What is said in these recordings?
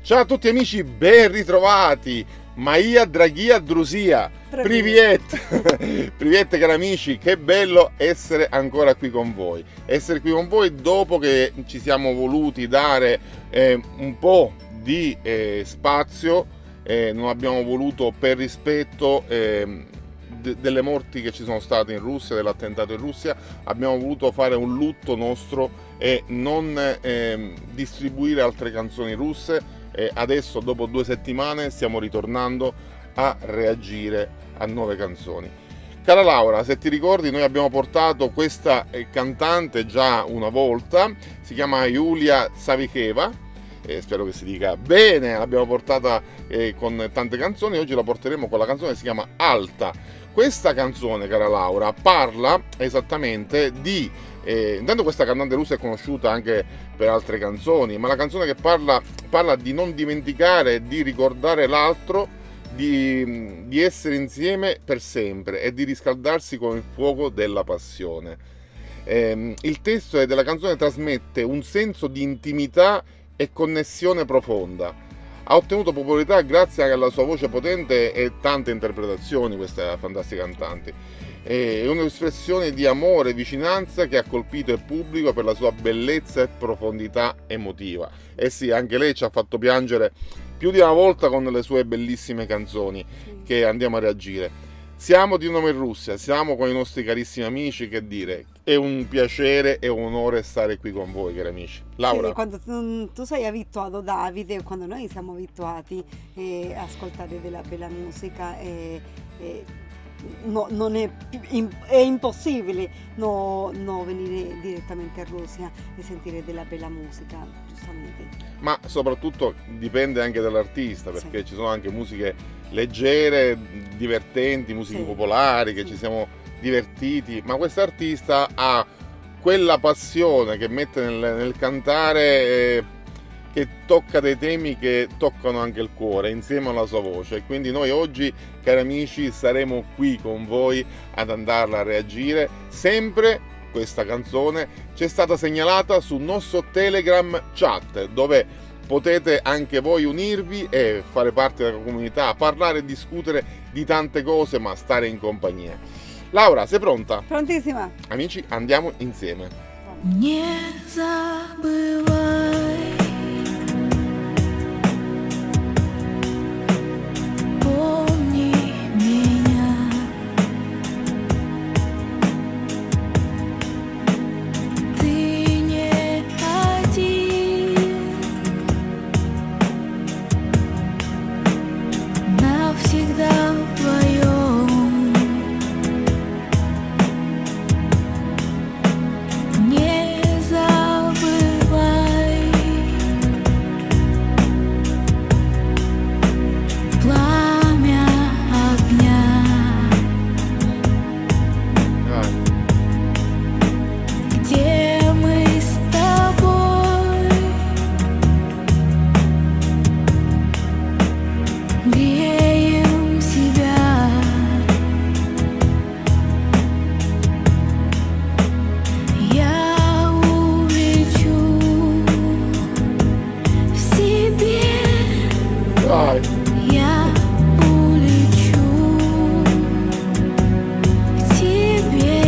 Ciao a tutti amici, ben ritrovati. Maia Draghia Drusia. Privet. Privet cari amici, che bello essere ancora qui con voi. Essere qui con voi dopo che ci siamo voluti dare un po' di spazio, non abbiamo voluto per rispetto delle morti che ci sono state in Russia, dell'attentato in Russia, abbiamo voluto fare un lutto nostro e non distribuire altre canzoni russe. Adesso dopo 2 settimane stiamo ritornando a reagire a nuove canzoni. Cara Laura, se ti ricordi noi abbiamo portato questa cantante già una volta, si chiama Yulia Savicheva, spero che si dica bene, l'abbiamo portata con tante canzoni, oggi la porteremo con la canzone che si chiama Alta. Questa canzone, cara Laura, parla esattamente di... intanto questa cantante russa è conosciuta anche per altre canzoni, ma la canzone che parla di non dimenticare, di ricordare l'altro, di essere insieme per sempre e di riscaldarsi con il fuoco della passione. Il testo della canzone trasmette un senso di intimità e connessione profonda. Ha ottenuto popolarità grazie alla sua voce potente e tante interpretazioni, questa fantastica cantante. È un'espressione di amore e vicinanza che ha colpito il pubblico per la sua bellezza e profondità emotiva. E sì, anche lei ci ha fatto piangere più di una volta con le sue bellissime canzoni che andiamo a reagire. Siamo di nuovo in Russia, siamo con i nostri carissimi amici, che dire, è un piacere e un onore stare qui con voi, cari amici. Laura. Sì, quando tu sei abituato, Davide, quando noi siamo abituati a ascoltare della bella musica, non è impossibile no venire direttamente a Russia e sentire della bella musica, giustamente. Ma soprattutto dipende anche dall'artista, perché ci sono anche musiche leggere, divertenti, musiche popolari, che ci siamo divertiti, ma quest'artista ha quella passione che mette nel cantare, che tocca dei temi che toccano anche il cuore insieme alla sua voce, e quindi noi oggi, cari amici, saremo qui con voi ad andarla a reagire. Sempre questa canzone ci è stata segnalata sul nostro Telegram chat, dove potete anche voi unirvi e fare parte della comunità, parlare e discutere di tante cose, ma stare in compagnia. Laura, sei pronta? Prontissima. Amici, andiamo insieme. Не забывай, помни меня, ты не один, навсегда вдвоем. Не забывай, пламя огня, где мы с тобой греем себя. Я улечу в себе, Dai. я улечу к тебе.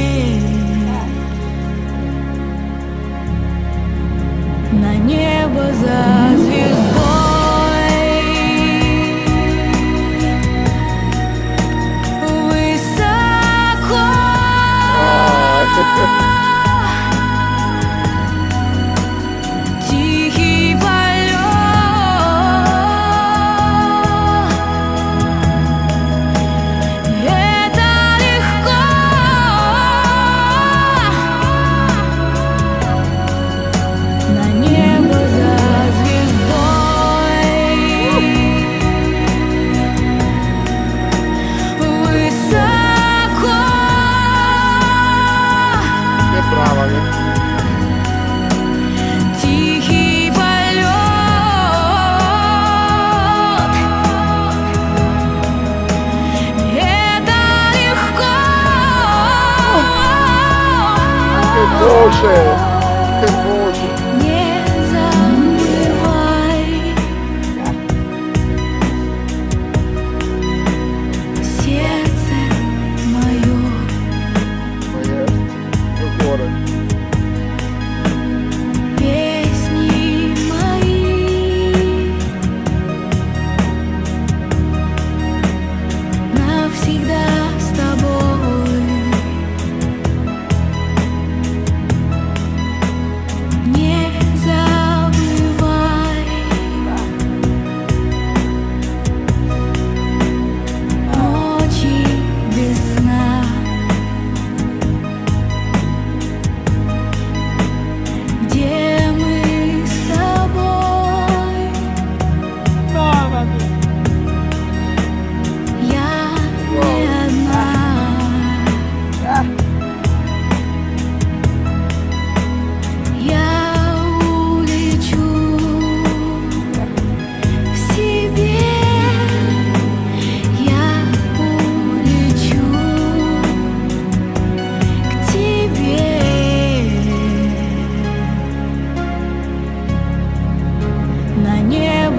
На небо за звездой, высоко. Тихий полет, это легко. На небо за звездой.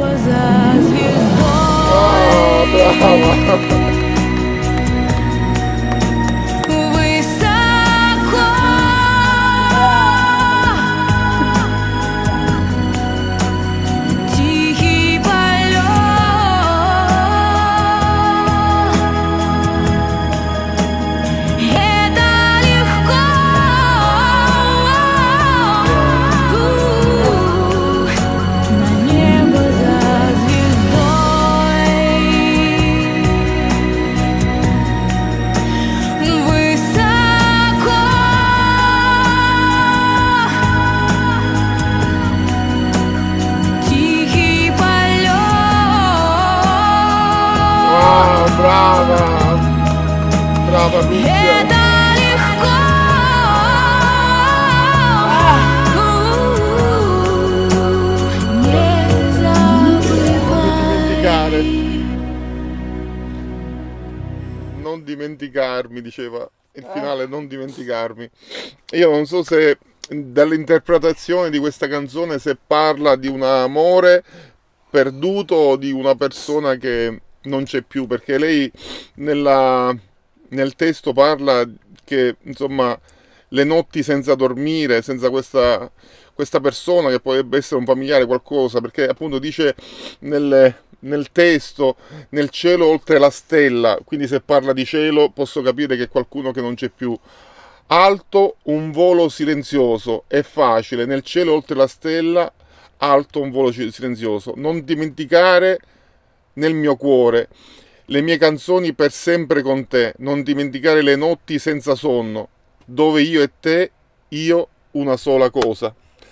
небо за звездой. Brava! Высоко тихий полет. Это легко. На небо за звездой. Высоко тихий полет. Brava! Brava Lucia! Это легко. Не Dimenticare. забывай. Non dimenticarmi, diceva il finale, non dimenticarmi. Io non so se dall'interpretazione di questa canzone se parla di un amore perduto o di una persona che non c'è più, perché lei nel testo parla che insomma le notti senza dormire, senza questa persona che potrebbe essere un familiare, qualcosa, perché appunto dice nel testo, nel cielo oltre la stella, quindi se parla di cielo posso capire che è qualcuno che non c'è più. Alto un volo silenzioso, è facile, nel cielo oltre la stella, alto un volo silenzioso. Non dimenticare nel mio cuore le mie canzoni per sempre con te, non dimenticare le notti senza sonno, dove io e te, io una sola cosa.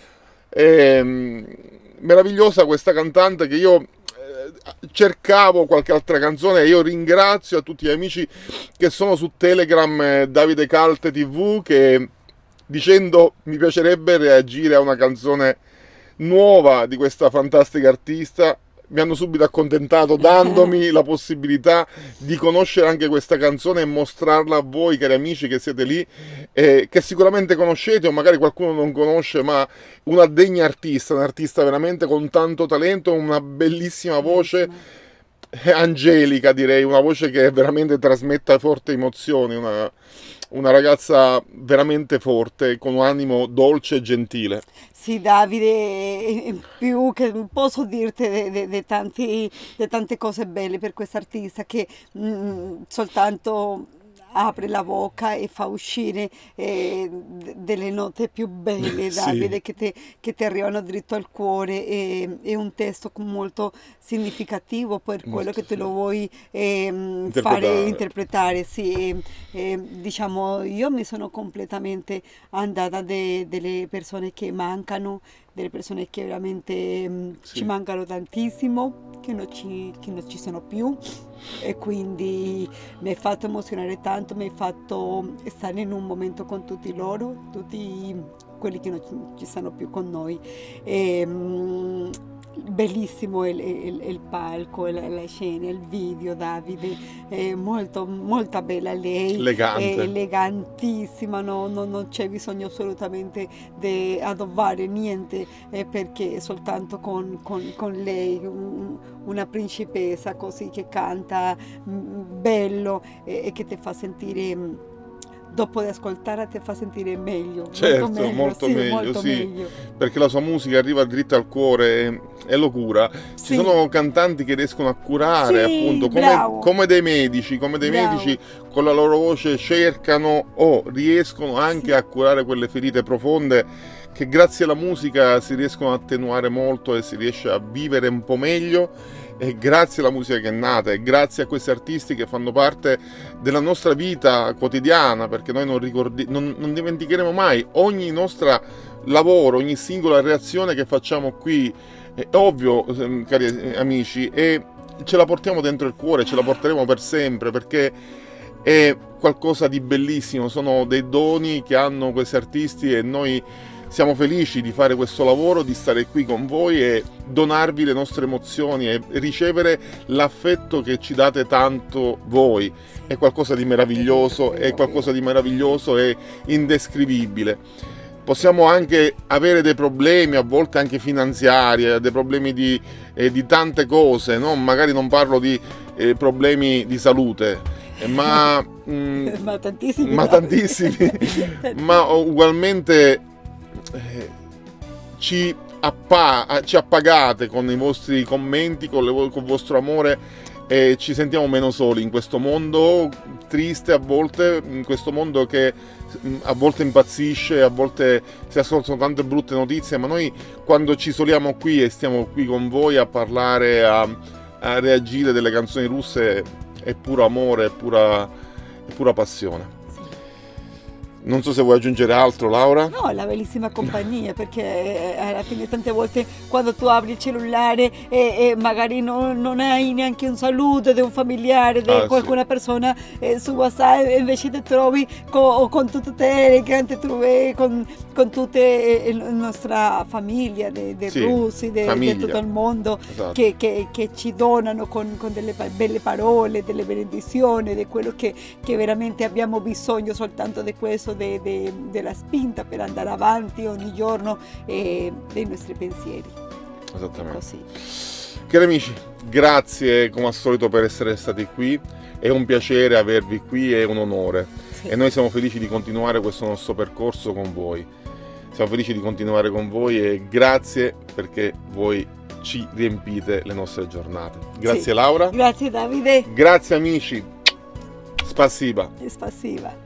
Meravigliosa questa cantante che io cercavo qualche altra canzone e io ringrazio a tutti gli amici che sono su Telegram, Davide Calte TV, che dicendo mi piacerebbe reagire a una canzone nuova di questa fantastica artista mi hanno subito accontentato dandomi la possibilità di conoscere anche questa canzone e mostrarla a voi cari amici che siete lì, che sicuramente conoscete o magari qualcuno non conosce, ma una degna artista, un'artista veramente con tanto talento, una bellissima voce, angelica direi, una voce che veramente trasmette forti emozioni, una ragazza veramente forte, con un animo dolce e gentile. Sì, Davide, più che posso dirti di tante cose belle per questa artista che soltanto apre la bocca e fa uscire delle note più belle, Sì. Davide, che ti arrivano dritto al cuore. È un testo molto significativo per quello che te lo vuoi fare interpretare. Sì, diciamo, io mi sono completamente andata delle persone che mancano, delle persone che veramente Sì. ci mancano tantissimo, che non ci sono più, e quindi mi hai fatto emozionare tanto, mi hai fatto stare in un momento con tutti loro, tutti quelli che non ci stanno più con noi. Bellissimo il palco, la scena, il video, Davide, molto bella lei, Elegante. elegantissima, non c'è bisogno assolutamente di addobbare niente, perché soltanto con lei, una principessa così che canta bello e che ti fa sentire, dopo di ascoltare ti fa sentire meglio, Certo, molto meglio, sì. sì, perché la sua musica arriva dritta al cuore, è locura. Ci Sì. sono cantanti che riescono a curare, Sì, appunto, bravo. come dei medici, Bravo. con la loro voce cercano o riescono anche Sì. a curare quelle ferite profonde che grazie alla musica si riescono a attenuare molto e si riesce a vivere un po' meglio. E grazie alla musica che è nata e grazie a questi artisti che fanno parte della nostra vita quotidiana, perché noi non dimenticheremo mai ogni nostro lavoro, ogni singola reazione che facciamo qui, è ovvio, cari amici, e ce la portiamo dentro il cuore, ce la porteremo per sempre, perché è qualcosa di bellissimo, sono dei doni che hanno questi artisti e noi siamo felici di fare questo lavoro, di stare qui con voi e donarvi le nostre emozioni e ricevere l'affetto che ci date tanto voi. È qualcosa di meraviglioso, è qualcosa di meraviglioso e indescrivibile. possiamo anche avere dei problemi, a volte anche finanziari, dei problemi di tante cose, no? Magari non parlo di problemi di salute, ma tantissimi, ma no? tantissimi, ma ugualmente ci appagate con i vostri commenti, con il vostro amore, e ci sentiamo meno soli in questo mondo triste a volte, in questo mondo che a volte impazzisce, a volte si ascoltano tante brutte notizie, ma noi quando ci isoliamo qui e stiamo qui con voi a parlare, a reagire delle canzoni russe, è puro amore, è pura passione. Non so se vuoi aggiungere altro, Laura. No, la bellissima compagnia, perché alla fine tante volte quando tu apri il cellulare e magari non hai neanche un saluto di un familiare, di qualcuna sì. persona su WhatsApp, e invece ti trovi con tutte Telegram, ti trovi con tutta la nostra famiglia dei Sì, russi, di famiglia. tutto il mondo, Esatto. che ci donano con delle belle parole, delle benedizioni, di quello che veramente abbiamo bisogno, soltanto di questo, della spinta per andare avanti ogni giorno dei nostri pensieri. Esattamente. Così. Cari amici, grazie come al solito per essere stati qui, è un piacere avervi qui, è un onore, Sì. e noi siamo felici di continuare questo nostro percorso con voi. Siamo felici di continuare con voi e grazie perché voi ci riempite le nostre giornate. Grazie Sì. Laura. Grazie Davide. Grazie amici. Spasiba. Spasiba.